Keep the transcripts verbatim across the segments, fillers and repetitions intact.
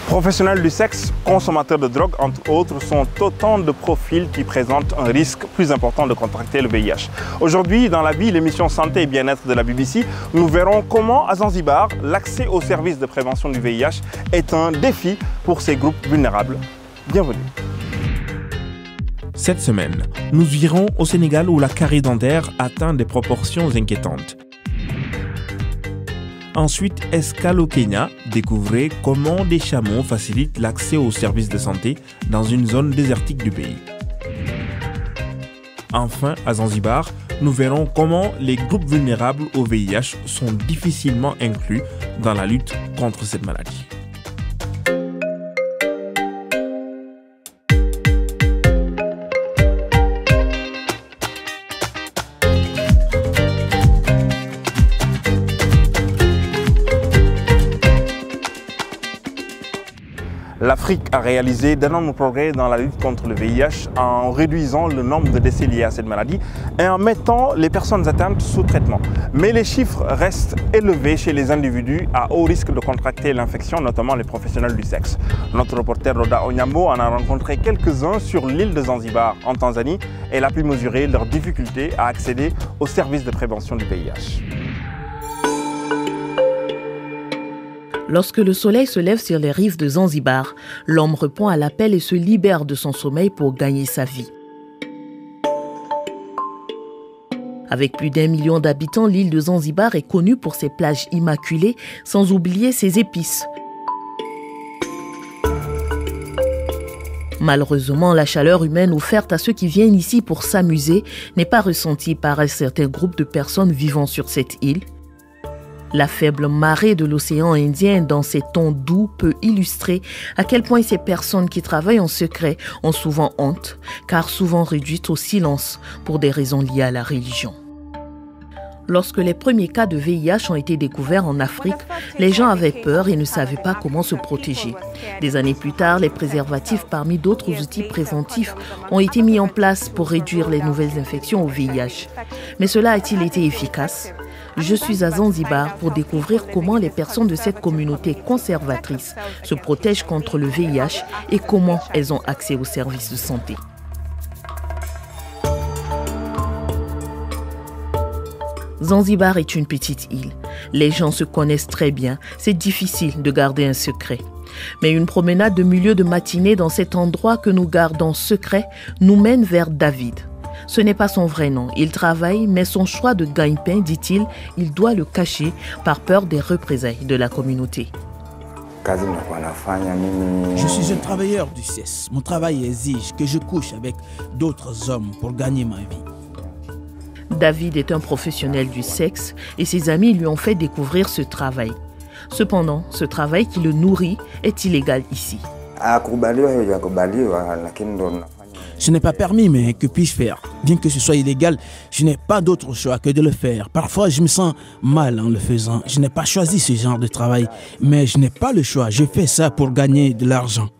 Professionnels du sexe, consommateurs de drogue, entre autres, sont autant de profils qui présentent un risque plus important de contracter le V I H. Aujourd'hui, dans La Vie, l'émission Santé et Bien-être de la B B C, nous verrons comment, à Zanzibar, l'accès aux services de prévention du V I H est un défi pour ces groupes vulnérables. Bienvenue. Cette semaine, nous irons au Sénégal où la carie dentaire atteint des proportions inquiétantes. Ensuite, escale au Kenya, découvrez comment des chameaux facilitent l'accès aux services de santé dans une zone désertique du pays. Enfin, à Zanzibar, nous verrons comment les groupes vulnérables au V I H sont difficilement inclus dans la lutte contre cette maladie. L'Afrique a réalisé d'énormes progrès dans la lutte contre le V I H en réduisant le nombre de décès liés à cette maladie et en mettant les personnes atteintes sous traitement. Mais les chiffres restent élevés chez les individus à haut risque de contracter l'infection, notamment les professionnels du sexe. Notre reporter Roda Onyambo en a rencontré quelques-uns sur l'île de Zanzibar, en Tanzanie, et elle a pu mesurer leurs difficultés à accéder aux services de prévention du V I H. Lorsque le soleil se lève sur les rives de Zanzibar, l'homme répond à l'appel et se libère de son sommeil pour gagner sa vie. Avec plus d'un million d'habitants, l'île de Zanzibar est connue pour ses plages immaculées, sans oublier ses épices. Malheureusement, la chaleur humaine offerte à ceux qui viennent ici pour s'amuser n'est pas ressentie par un certain groupe de personnes vivant sur cette île. La faible marée de l'océan Indien dans ses tons doux peut illustrer à quel point ces personnes qui travaillent en secret ont souvent honte, car souvent réduites au silence pour des raisons liées à la religion. Lorsque les premiers cas de V I H ont été découverts en Afrique, les gens avaient peur et ne savaient pas comment se protéger. Des années plus tard, les préservatifs, parmi d'autres outils préventifs, ont été mis en place pour réduire les nouvelles infections au V I H. Mais cela a-t-il été efficace ? Je suis à Zanzibar pour découvrir comment les personnes de cette communauté conservatrice se protègent contre le V I H et comment elles ont accès aux services de santé. Zanzibar est une petite île. Les gens se connaissent très bien. C'est difficile de garder un secret. Mais une promenade de milieu de matinée dans cet endroit que nous gardons secret nous mène vers David. Ce n'est pas son vrai nom. Il travaille, mais son choix de gagne-pain, dit-il, il doit le cacher par peur des représailles de la communauté. Je suis un travailleur du sexe. Mon travail exige que je couche avec d'autres hommes pour gagner ma vie. David est un professionnel du sexe et ses amis lui ont fait découvrir ce travail. Cependant, ce travail qui le nourrit est illégal ici. Ce n'est pas permis, mais que puis-je faire? Bien que ce soit illégal, je n'ai pas d'autre choix que de le faire. Parfois, je me sens mal en le faisant. Je n'ai pas choisi ce genre de travail, mais je n'ai pas le choix. Je fais ça pour gagner de l'argent.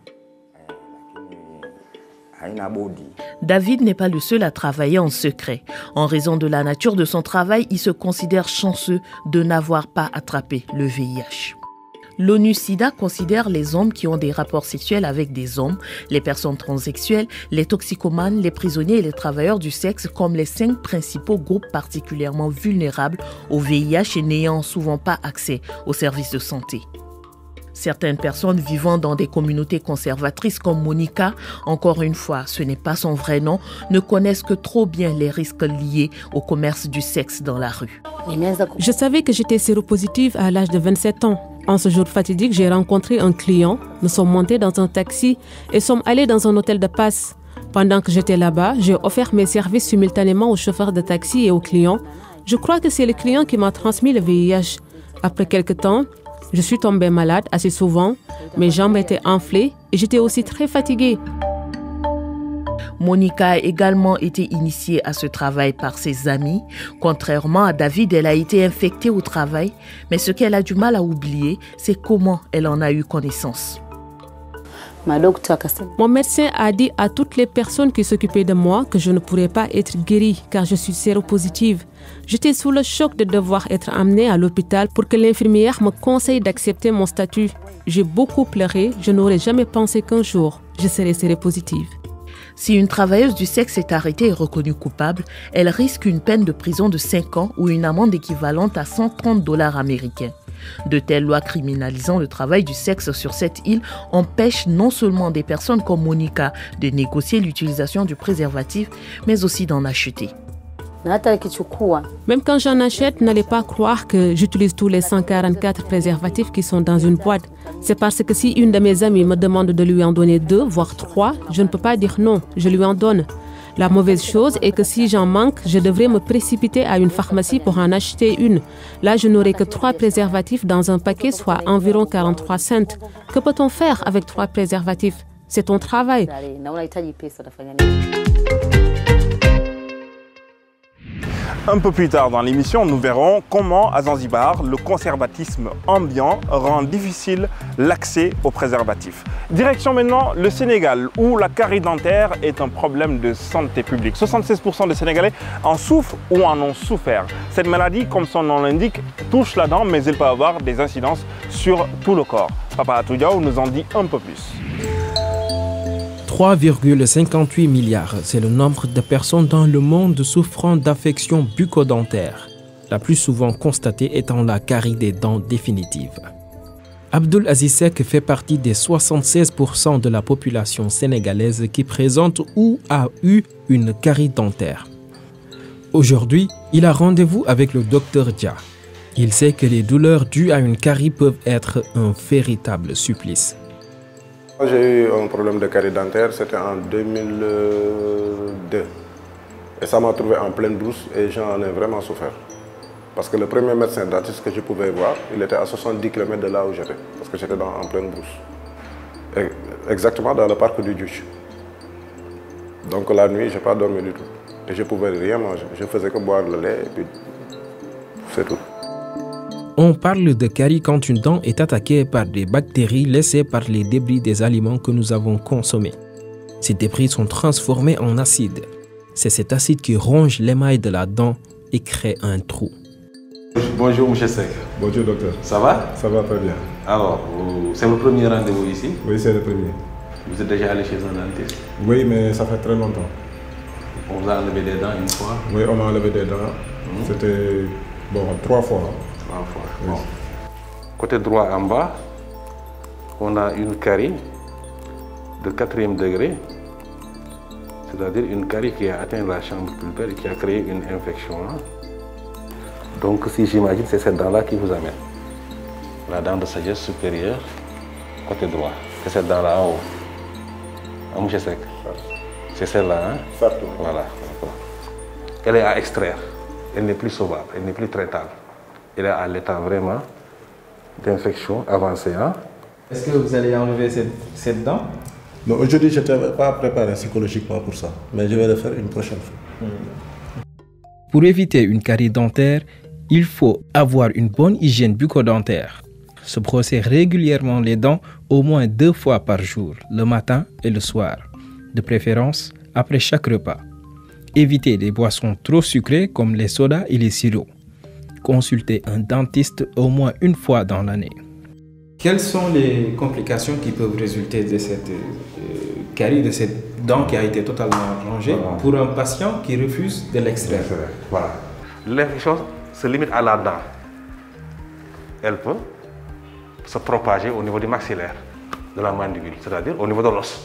David n'est pas le seul à travailler en secret. En raison de la nature de son travail, il se considère chanceux de n'avoir pas attrapé le V I H. L'ONU-SIDA considère les hommes qui ont des rapports sexuels avec des hommes, les personnes transsexuelles, les toxicomanes, les prisonniers et les travailleurs du sexe comme les cinq principaux groupes particulièrement vulnérables au V I H et n'ayant souvent pas accès aux services de santé. Certaines personnes vivant dans des communautés conservatrices comme Monica, encore une fois, ce n'est pas son vrai nom, ne connaissent que trop bien les risques liés au commerce du sexe dans la rue. Je savais que j'étais séropositive à l'âge de vingt-sept ans. En ce jour fatidique, j'ai rencontré un client. Nous sommes montés dans un taxi et sommes allés dans un hôtel de passe. Pendant que j'étais là-bas, j'ai offert mes services simultanément au chauffeur de taxi et au client. Je crois que c'est le client qui m'a transmis le V I H. Après quelque temps, je suis tombée malade assez souvent. Mes jambes étaient enflées et j'étais aussi très fatiguée. Monica a également été initiée à ce travail par ses amis. Contrairement à David, elle a été infectée au travail. Mais ce qu'elle a du mal à oublier, c'est comment elle en a eu connaissance. Mon médecin a dit à toutes les personnes qui s'occupaient de moi que je ne pourrais pas être guérie car je suis séropositive. J'étais sous le choc de devoir être amenée à l'hôpital pour que l'infirmière me conseille d'accepter mon statut. J'ai beaucoup pleuré, je n'aurais jamais pensé qu'un jour je serais séropositive. Si une travailleuse du sexe est arrêtée et reconnue coupable, elle risque une peine de prison de cinq ans ou une amende équivalente à cent trente dollars américains. De telles lois criminalisant le travail du sexe sur cette île empêchent non seulement des personnes comme Monica de négocier l'utilisation du préservatif, mais aussi d'en acheter. Même quand j'en achète, n'allez pas croire que j'utilise tous les cent quarante-quatre préservatifs qui sont dans une boîte. C'est parce que si une de mes amies me demande de lui en donner deux, voire trois, je ne peux pas dire non, je lui en donne. La mauvaise chose est que si j'en manque, je devrais me précipiter à une pharmacie pour en acheter une. Là, je n'aurai que trois préservatifs dans un paquet, soit environ quarante-trois cents. Que peut-on faire avec trois préservatifs? C'est ton travail. Un peu plus tard dans l'émission, nous verrons comment à Zanzibar, le conservatisme ambiant rend difficile l'accès aux préservatifs. Direction maintenant le Sénégal, où la carie dentaire est un problème de santé publique. soixante-seize pour cent des Sénégalais en souffrent ou en ont souffert. Cette maladie, comme son nom l'indique, touche la dent, mais elle peut avoir des incidences sur tout le corps. Papa Atoudiaou nous en dit un peu plus. trois virgule cinquante-huit milliards, c'est le nombre de personnes dans le monde souffrant d'affections bucco-dentaires, la plus souvent constatée étant la carie des dents définitive. Abdul Aziz Seck fait partie des soixante-seize pour cent de la population sénégalaise qui présente ou a eu une carie dentaire. Aujourd'hui, il a rendez-vous avec le docteur Dia. Il sait que les douleurs dues à une carie peuvent être un véritable supplice. J'ai eu un problème de carie dentaire, c'était en deux mille deux. Et ça m'a trouvé en pleine brousse et j'en ai vraiment souffert. Parce que le premier médecin dentiste que je pouvais voir, il était à soixante-dix kilomètres de là où j'étais. Parce que j'étais en pleine brousse. Et exactement dans le parc du Djuch. Donc la nuit, je n'ai pas dormi du tout. Et je ne pouvais rien manger. Je faisais que boire le lait et puis c'est tout. On parle de carie quand une dent est attaquée par des bactéries laissées par les débris des aliments que nous avons consommés. Ces débris sont transformés en acide. C'est cet acide qui ronge l'émail de la dent et crée un trou. Bonjour, M. Seck. Bonjour, docteur. Ça va? Ça va très bien. Alors, c'est le premier rendez-vous ici? Oui, c'est le premier. Vous êtes déjà allé chez un dentiste? Oui, mais ça fait très longtemps. On vous a enlevé des dents une fois? Oui, on m'a enlevé des dents. Mmh. C'était bon, trois fois. Trois fois. Oui. Bon. Côté droit en bas, on a une carie de quatrième degré, c'est-à-dire une carie qui a atteint la chambre pulpaire et qui a créé une infection. Hein. Donc, si j'imagine, c'est cette dent-là qui vous amène. La dent de sagesse supérieure, côté droit. C'est cette dent-là en haut. Ah, M. Seck. C'est celle-là, hein? Certes. Voilà. Elle est à extraire. Elle n'est plus sauvable, elle n'est plus traitable. Elle est à l'état vraiment d'infection avancée. Hein? Est-ce que vous allez enlever cette, cette dent? Non, aujourd'hui, je n'étais pas préparé psychologiquement pour ça, mais je vais le faire une prochaine fois. Mmh. Pour éviter une carie dentaire, il faut avoir une bonne hygiène bucco-dentaire. Se brosser régulièrement les dents au moins deux fois par jour, le matin et le soir, de préférence après chaque repas. Éviter les boissons trop sucrées comme les sodas et les sirops. Consulter un dentiste au moins une fois dans l'année. Quelles sont les complications qui peuvent résulter de cette euh, carie, de cette dent qui a été totalement rongée voilà. pour un patient qui refuse de l'extraire? Voilà. L'infection se limite à la dent. Elle peut se propager au niveau du maxillaire, de la mandibule, c'est-à-dire au niveau de l'os,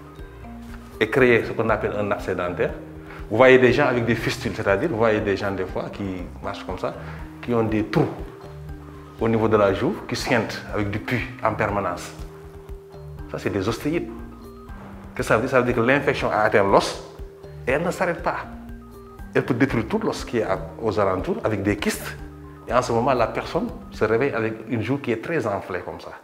et créer ce qu'on appelle un abcès dentaire. Vous voyez des gens avec des fistules, c'est-à-dire vous voyez des gens des fois qui marchent comme ça, qui ont des trous au niveau de la joue, qui squintent avec du pus en permanence. Ça, c'est des ostéites. Qu'est-ce que ça veut dire? Ça veut dire que l'infection a atteint l'os et elle ne s'arrête pas. Elle peut détruire tout l'os qui est aux alentours avec des kystes. Et en ce moment, la personne se réveille avec une joue qui est très enflée comme ça,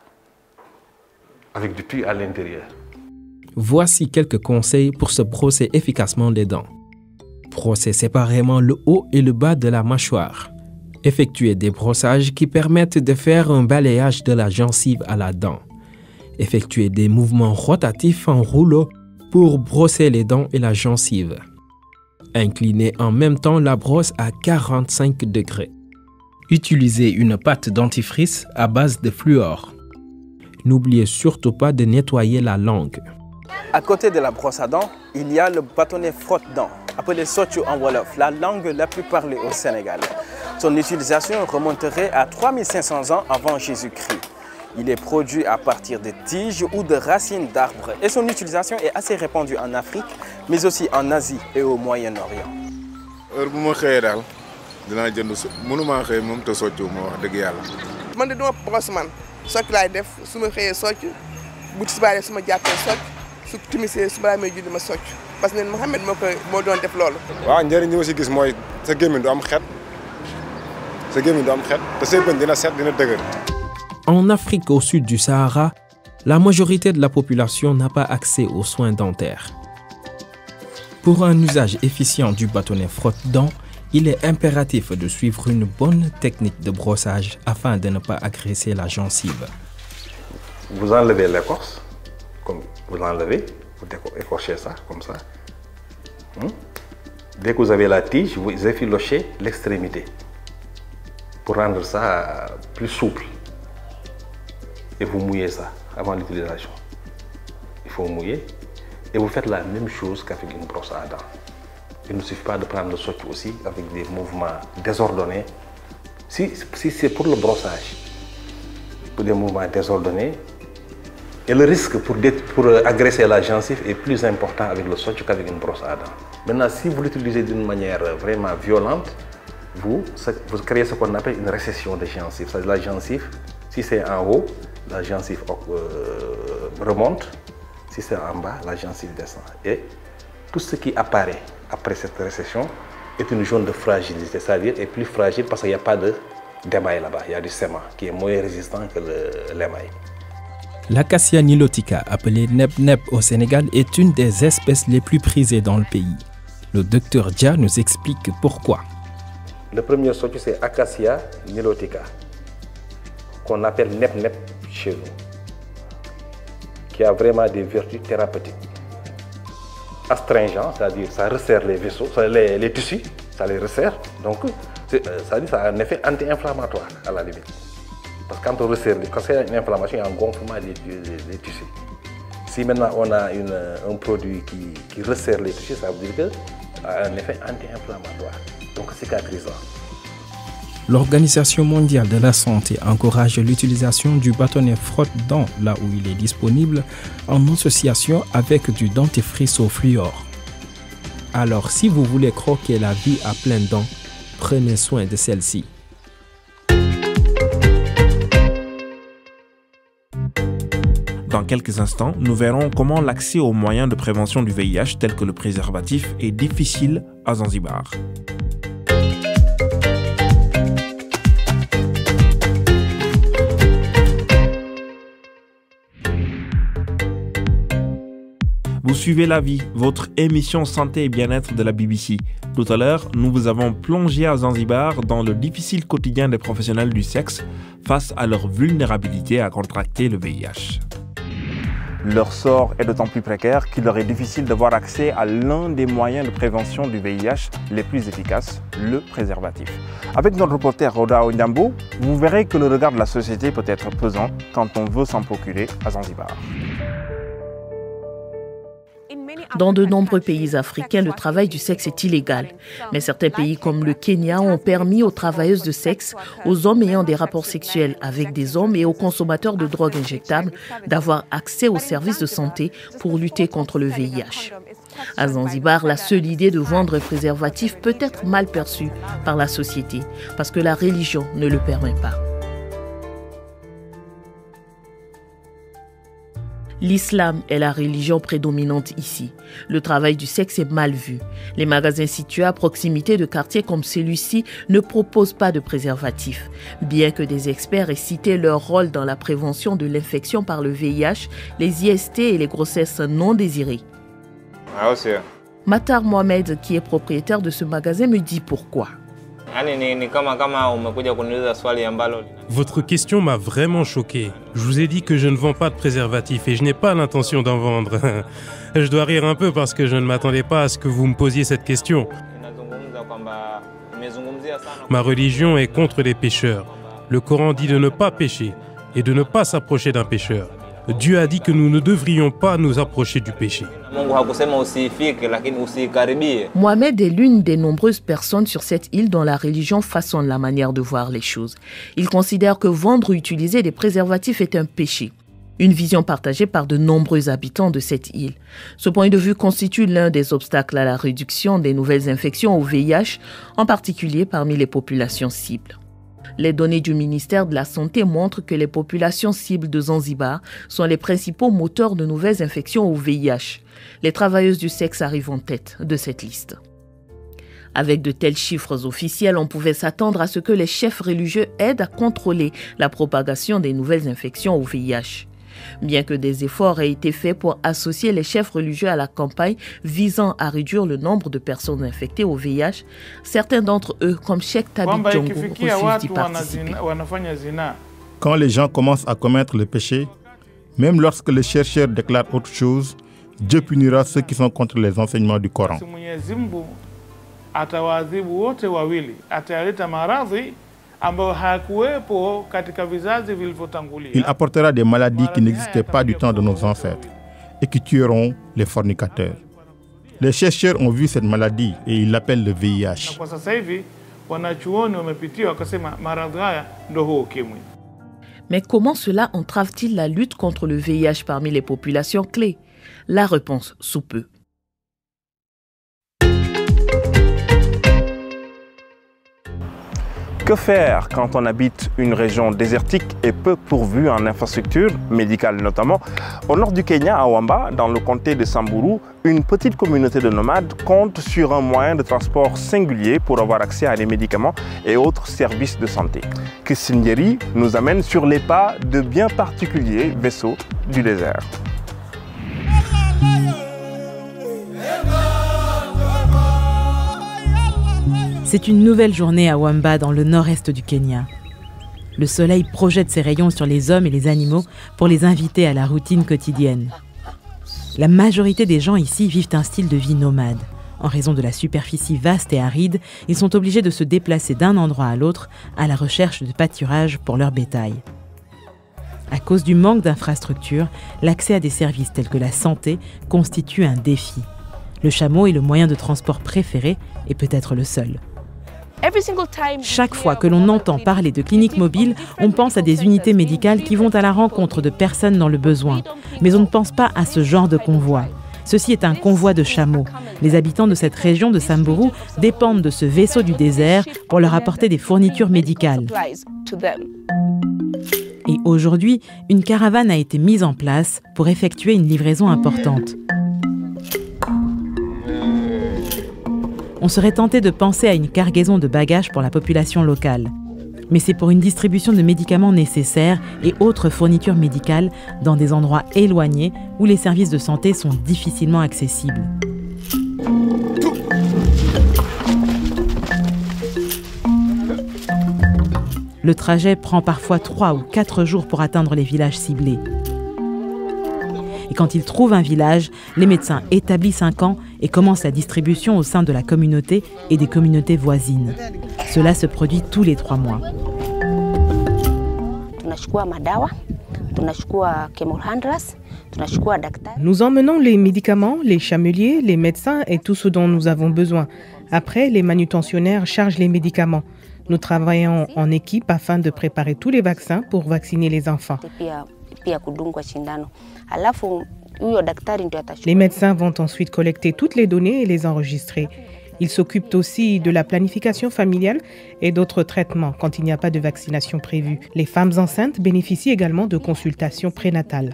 avec du pus à l'intérieur. Voici quelques conseils pour se brosser efficacement les dents. Brosser séparément le haut et le bas de la mâchoire. Effectuer des brossages qui permettent de faire un balayage de la gencive à la dent. Effectuez des mouvements rotatifs en rouleau pour brosser les dents et la gencive. Inclinez en même temps la brosse à quarante-cinq degrés. Utilisez une pâte dentifrice à base de fluor. N'oubliez surtout pas de nettoyer la langue. À côté de la brosse à dents, il y a le bâtonnet frotte-dents, appelé soccu en wolof, la langue la plus parlée au Sénégal. Son utilisation remonterait à trois mille cinq cents ans avant Jésus-Christ. Il est produit à partir de tiges ou de racines d'arbres et son utilisation est assez répandue en Afrique, mais aussi en Asie et au Moyen-Orient. En Afrique au sud du Sahara, la majorité de la population n'a pas accès aux soins dentaires. Pour un usage efficient du bâtonnet frotte-dents, il est impératif de suivre une bonne technique de brossage afin de ne pas agresser la gencive. Vous enlevez l'écorce, comme vous l'enlevez, vous écorchez ça comme ça. Dès que vous avez la tige, vous efficochez l'extrémité pour rendre ça plus souple. Et vous mouillez ça avant l'utilisation. Il faut mouiller et vous faites la même chose qu'avec une brosse à dents. Il ne suffit pas de prendre le soccu aussi avec des mouvements désordonnés. Si, si c'est pour le brossage, pour des mouvements désordonnés, et le risque pour, pour agresser la gencive est plus important avec le soccu qu'avec une brosse à dents. Maintenant, si vous l'utilisez d'une manière vraiment violente, vous, vous créez ce qu'on appelle une récession de gencive. C'est-à-dire la gencive, si c'est en haut, la gencive euh, remonte. Si c'est en bas, la gencive descend. Et tout ce qui apparaît après cette récession est une zone de fragilité, c'est-à-dire est plus fragile parce qu'il n'y a pas d'émail là-bas. Il y a du sément qui est moins résistant que l'émail. L'acacia nilotica, appelée nep-nep au Sénégal, est une des espèces les plus prisées dans le pays. Le docteur Dia nous explique pourquoi. Le premier soccu, c'est Acacia nilotica, qu'on appelle nep-nep chez nous, qui a vraiment des vertus thérapeutiques. Astringent, c'est-à-dire ça resserre les vaisseaux, les, les tissus, ça les resserre. Donc, ça, ça a un effet anti-inflammatoire à la limite. Parce que quand on resserre, quand c'est une inflammation, il y a un gonflement des, des, des tissus. Si maintenant on a une, un produit qui, qui resserre les tissus, ça veut dire que ça a un effet anti-inflammatoire, donc cicatrisant. L'Organisation mondiale de la santé encourage l'utilisation du bâtonnet frotte-dents là où il est disponible en association avec du dentifrice au fluor. Alors si vous voulez croquer la vie à pleines dents, prenez soin de celle-ci. Dans quelques instants, nous verrons comment l'accès aux moyens de prévention du V I H tels que le préservatif est difficile à Zanzibar. Vous suivez La Vie, votre émission santé et bien-être de la B B C. Tout à l'heure, nous vous avons plongé à Zanzibar dans le difficile quotidien des professionnels du sexe face à leur vulnérabilité à contracter le V I H. Leur sort est d'autant plus précaire qu'il leur est difficile d'avoir accès à l'un des moyens de prévention du V I H les plus efficaces, le préservatif. Avec notre reporter Roda Onyambo, vous verrez que le regard de la société peut être pesant quand on veut s'en procurer à Zanzibar. Dans de nombreux pays africains, le travail du sexe est illégal. Mais certains pays comme le Kenya ont permis aux travailleuses de sexe, aux hommes ayant des rapports sexuels avec des hommes et aux consommateurs de drogues injectables d'avoir accès aux services de santé pour lutter contre le V I H. À Zanzibar, la seule idée de vendre un préservatif peut être mal perçue par la société parce que la religion ne le permet pas. L'islam est la religion prédominante ici. Le travail du sexe est mal vu. Les magasins situés à proximité de quartiers comme celui-ci ne proposent pas de préservatif, bien que des experts aient cité leur rôle dans la prévention de l'infection par le V I H, les I S T et les grossesses non désirées. Matar Mohamed, qui est propriétaire de ce magasin, me dit pourquoi. Votre question m'a vraiment choqué. Je vous ai dit que je ne vends pas de préservatifs et je n'ai pas l'intention d'en vendre. Je dois rire un peu parce que je ne m'attendais pas à ce que vous me posiez cette question. Ma religion est contre les pécheurs. Le Coran dit de ne pas pécher et de ne pas s'approcher d'un pécheur. Dieu a dit que nous ne devrions pas nous approcher du péché. Mohamed est l'une des nombreuses personnes sur cette île dont la religion façonne la manière de voir les choses. Il considère que vendre ou utiliser des préservatifs est un péché. Une vision partagée par de nombreux habitants de cette île. Ce point de vue constitue l'un des obstacles à la réduction des nouvelles infections au V I H, en particulier parmi les populations cibles. Les données du ministère de la Santé montrent que les populations cibles de Zanzibar sont les principaux moteurs de nouvelles infections au V I H. Les travailleuses du sexe arrivent en tête de cette liste. Avec de tels chiffres officiels, on pouvait s'attendre à ce que les chefs religieux aident à contrôler la propagation des nouvelles infections au V I H. Bien que des efforts aient été faits pour associer les chefs religieux à la campagne visant à réduire le nombre de personnes infectées au V I H, certains d'entre eux, comme Cheikh Tabit Djongo, refusent d'y participer. Quand les gens commencent à commettre le péché, même lorsque les chercheurs déclarent autre chose, Dieu punira ceux qui sont contre les enseignements du Coran. Il apportera des maladies qui n'existaient pas du temps de nos ancêtres et qui tueront les fornicateurs. Les chercheurs ont vu cette maladie et ils l'appellent le V I H. Mais comment cela entrave-t-il la lutte contre le V I H parmi les populations clés? La réponse sous peu. Que faire quand on habite une région désertique et peu pourvue en infrastructures, médicales notamment? Au nord du Kenya, à Wamba, dans le comté de Samburu, une petite communauté de nomades compte sur un moyen de transport singulier pour avoir accès à des médicaments et autres services de santé. Christine Yeri nous amène sur les pas de bien particuliers vaisseaux du désert. C'est une nouvelle journée à Wamba, dans le nord-est du Kenya. Le soleil projette ses rayons sur les hommes et les animaux pour les inviter à la routine quotidienne. La majorité des gens ici vivent un style de vie nomade. En raison de la superficie vaste et aride, ils sont obligés de se déplacer d'un endroit à l'autre à la recherche de pâturage pour leur bétail. À cause du manque d'infrastructures, l'accès à des services tels que la santé constitue un défi. Le chameau est le moyen de transport préféré et peut-être le seul. Chaque fois que l'on entend parler de cliniques mobiles, on pense à des unités médicales qui vont à la rencontre de personnes dans le besoin. Mais on ne pense pas à ce genre de convoi. Ceci est un convoi de chameaux. Les habitants de cette région de Samburu dépendent de ce vaisseau du désert pour leur apporter des fournitures médicales. Et aujourd'hui, une caravane a été mise en place pour effectuer une livraison importante. On serait tenté de penser à une cargaison de bagages pour la population locale. Mais c'est pour une distribution de médicaments nécessaires et autres fournitures médicales dans des endroits éloignés où les services de santé sont difficilement accessibles. Le trajet prend parfois trois ou quatre jours pour atteindre les villages ciblés. Et quand ils trouvent un village, les médecins établissent un camp et commencent la distribution au sein de la communauté et des communautés voisines. Cela se produit tous les trois mois. Nous emmenons les médicaments, les chameliers, les médecins et tout ce dont nous avons besoin. Après, les manutentionnaires chargent les médicaments. Nous travaillons en équipe afin de préparer tous les vaccins pour vacciner les enfants. Les médecins vont ensuite collecter toutes les données et les enregistrer. Ils s'occupent aussi de la planification familiale et d'autres traitements quand il n'y a pas de vaccination prévue. Les femmes enceintes bénéficient également de consultations prénatales.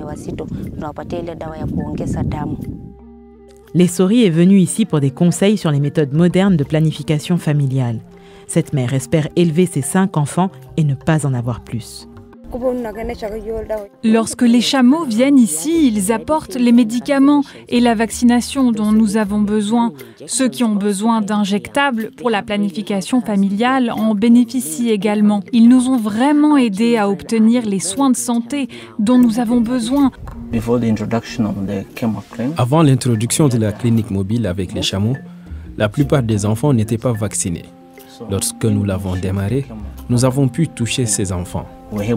Lessori est venue ici pour des conseils sur les méthodes modernes de planification familiale. Cette mère espère élever ses cinq enfants et ne pas en avoir plus. Lorsque les chameaux viennent ici, ils apportent les médicaments et la vaccination dont nous avons besoin. Ceux qui ont besoin d'injectables pour la planification familiale en bénéficient également. Ils nous ont vraiment aidés à obtenir les soins de santé dont nous avons besoin. Avant l'introduction de la clinique mobile avec les chameaux, la plupart des enfants n'étaient pas vaccinés. Lorsque nous l'avons démarré, nous avons pu toucher ces enfants.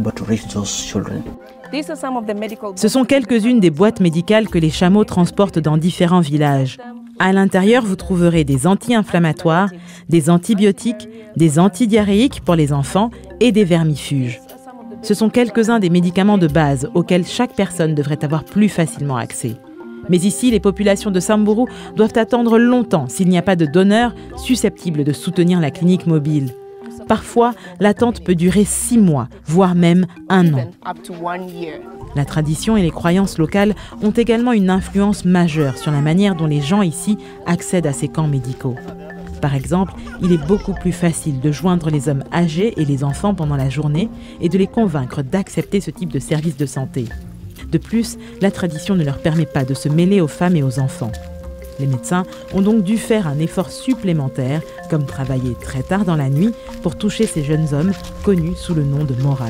Ce sont quelques-unes des boîtes médicales que les chameaux transportent dans différents villages. À l'intérieur, vous trouverez des anti-inflammatoires, des antibiotiques, des antidiarrhéiques pour les enfants et des vermifuges. Ce sont quelques-uns des médicaments de base auxquels chaque personne devrait avoir plus facilement accès. Mais ici, les populations de Samburu doivent attendre longtemps s'il n'y a pas de donneurs susceptibles de soutenir la clinique mobile. Parfois, l'attente peut durer six mois, voire même un an. La tradition et les croyances locales ont également une influence majeure sur la manière dont les gens ici accèdent à ces camps médicaux. Par exemple, il est beaucoup plus facile de joindre les hommes âgés et les enfants pendant la journée et de les convaincre d'accepter ce type de service de santé. De plus, la tradition ne leur permet pas de se mêler aux femmes et aux enfants. Les médecins ont donc dû faire un effort supplémentaire, comme travailler très tard dans la nuit pour toucher ces jeunes hommes connus sous le nom de Moran.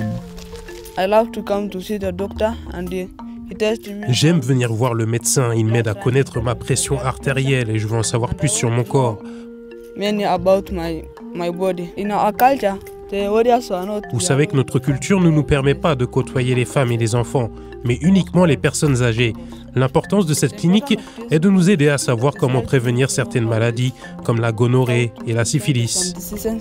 J'aime venir voir le médecin, il m'aide à connaître ma pression artérielle et je veux en savoir plus sur mon corps. Vous savez que notre culture ne nous permet pas de côtoyer les femmes et les enfants, mais uniquement les personnes âgées. L'importance de cette clinique est de nous aider à savoir comment prévenir certaines maladies, comme la gonorrhée et la syphilis.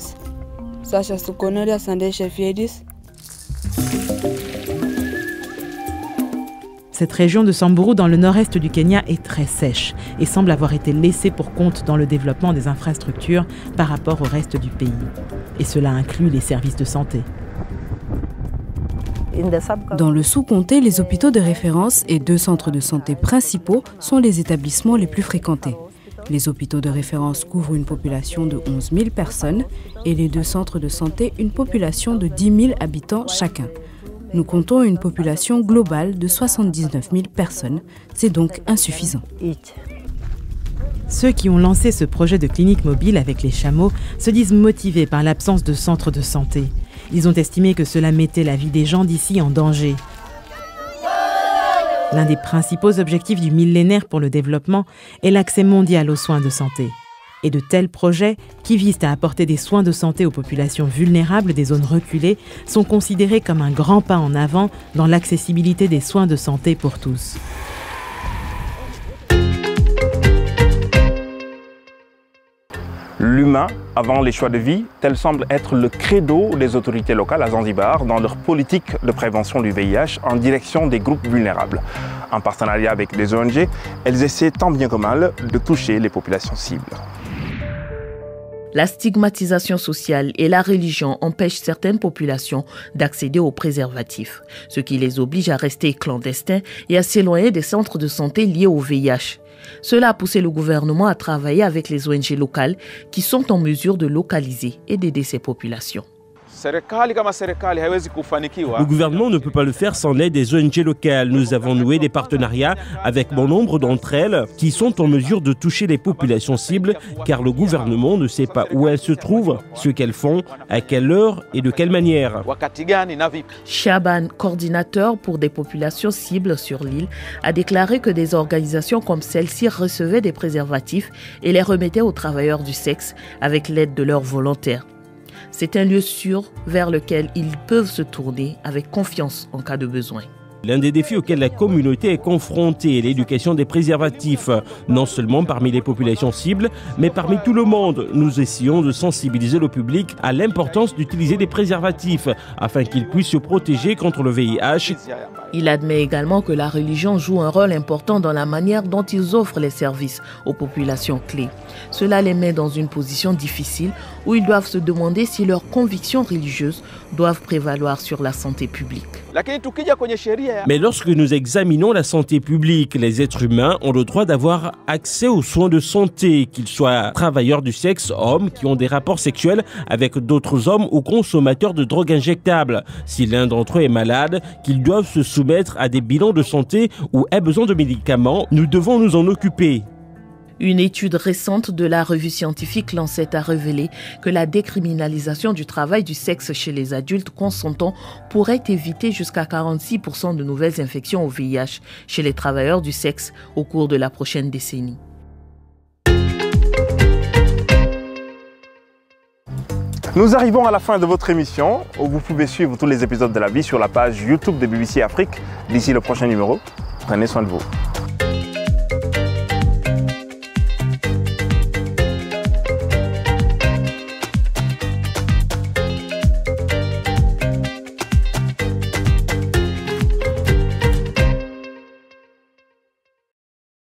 Cette région de Samburu dans le nord-est du Kenya est très sèche et semble avoir été laissée pour compte dans le développement des infrastructures par rapport au reste du pays. Et cela inclut les services de santé. Dans le sous-comté, les hôpitaux de référence et deux centres de santé principaux sont les établissements les plus fréquentés. Les hôpitaux de référence couvrent une population de onze mille personnes et les deux centres de santé une population de dix mille habitants chacun. Nous comptons une population globale de soixante-dix-neuf mille personnes. C'est donc insuffisant. Ceux qui ont lancé ce projet de clinique mobile avec les chameaux se disent motivés par l'absence de centres de santé. Ils ont estimé que cela mettait la vie des gens d'ici en danger. L'un des principaux objectifs du millénaire pour le développement est l'accès mondial aux soins de santé. Et de tels projets, qui visent à apporter des soins de santé aux populations vulnérables des zones reculées, sont considérés comme un grand pas en avant dans l'accessibilité des soins de santé pour tous. L'humain avant les choix de vie, tel semble être le credo des autorités locales à Zanzibar dans leur politique de prévention du V I H en direction des groupes vulnérables. En partenariat avec les O N G, elles essaient tant bien que mal de toucher les populations cibles. La stigmatisation sociale et la religion empêchent certaines populations d'accéder aux préservatifs, ce qui les oblige à rester clandestins et à s'éloigner des centres de santé liés au V I H. Cela a poussé le gouvernement à travailler avec les O N G locales qui sont en mesure de localiser et d'aider ces populations. Le gouvernement ne peut pas le faire sans l'aide des O N G locales. Nous avons noué des partenariats avec bon nombre d'entre elles qui sont en mesure de toucher les populations cibles car le gouvernement ne sait pas où elles se trouvent, ce qu'elles font, à quelle heure et de quelle manière. Shaban, coordinateur pour des populations cibles sur l'île, a déclaré que des organisations comme celle-ci recevaient des préservatifs et les remettaient aux travailleurs du sexe avec l'aide de leurs volontaires. C'est un lieu sûr vers lequel ils peuvent se tourner avec confiance en cas de besoin. L'un des défis auxquels la communauté est confrontée est l'éducation des préservatifs, non seulement parmi les populations cibles, mais parmi tout le monde. Nous essayons de sensibiliser le public à l'importance d'utiliser des préservatifs afin qu'ils puissent se protéger contre le V I H. Il admet également que la religion joue un rôle important dans la manière dont ils offrent les services aux populations clés. Cela les met dans une position difficile où ils doivent se demander si leurs convictions religieuses doivent prévaloir sur la santé publique. Mais lorsque nous examinons la santé publique, les êtres humains ont le droit d'avoir accès aux soins de santé, qu'ils soient travailleurs du sexe, hommes qui ont des rapports sexuels avec d'autres hommes ou consommateurs de drogues injectables. Si l'un d'entre eux est malade, qu'ils doivent se soumettre à des bilans de santé ou aient besoin de médicaments, nous devons nous en occuper. Une étude récente de la revue scientifique Lancet a révélé que la décriminalisation du travail du sexe chez les adultes consentants pourrait éviter jusqu'à quarante-six pour cent de nouvelles infections au V I H chez les travailleurs du sexe au cours de la prochaine décennie. Nous arrivons à la fin de votre émission où vous pouvez suivre tous les épisodes de la vie sur la page YouTube de B B C Afrique. D'ici le prochain numéro, prenez soin de vous.